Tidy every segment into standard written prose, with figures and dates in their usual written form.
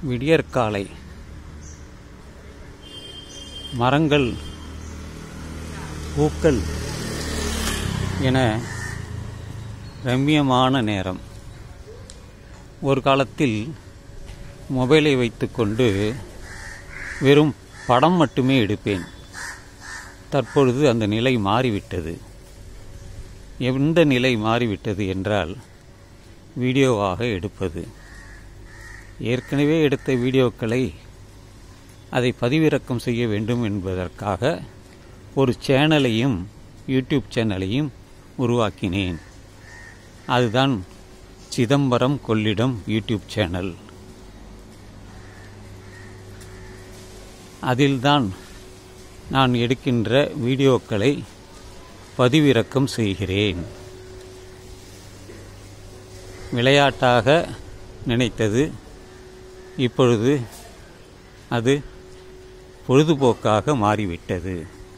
விடியற்காலை மரங்கள், பூக்கள் என ரம்மியமான நேரம். ஒரு காலத்தில் மொபைலை வைத்துக்கொண்டு வெறும் படம் மட்டுமே எடுப்பேன். தற்பொழுது அந்த நிலை மாறிவிட்டது. எந்த நிலை மாறிவிட்டது என்றால், வீடியோவாக எடுப்பது. ஏற்கனவே எடுத்த வீடியோக்களை அதை பதிவிறக்கம் செய்ய வேண்டும் என்பதற்காக ஒரு சேனலையும், யூடியூப் சேனலையும் உருவாக்கினேன். அதுதான் சிதம்பரம் கொள்ளிடம் யூடியூப் சேனல். அதில்தான் நான் எடுக்கின்ற வீடியோக்களை பதிவிறக்கம் செய்கிறேன். விளையாட்டாக நினைத்தது இப்பொழுது அது பொழுதுபோக்காக மாறிவிட்டது.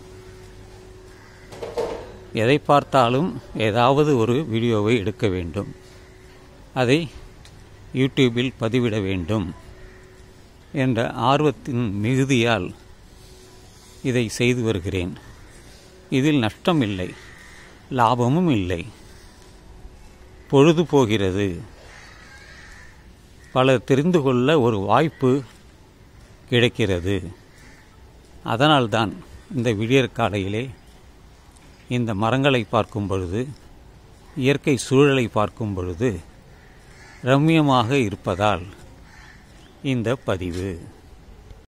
எதை பார்த்தாலும் ஏதாவது ஒரு வீடியோவை எடுக்க வேண்டும், அதை யூடியூபில் பதிவிட வேண்டும் என்ற ஆர்வத்தின் மிகுதியால் இதை செய்து வருகிறேன். இதில் நஷ்டம் இல்லை, லாபமும் இல்லை. பொழுது போகிறது. பலர் தெரிந்து கொள்ள ஒரு வாய்ப்பு கிடைக்கிறது. அதனால்தான் இந்த விடியற்காலையிலே இந்த மரங்களை பார்க்கும் பொழுது, இயற்கை சூழலை பார்க்கும் பொழுது ரம்மியமாக இருப்பதால் இந்த பதிவு.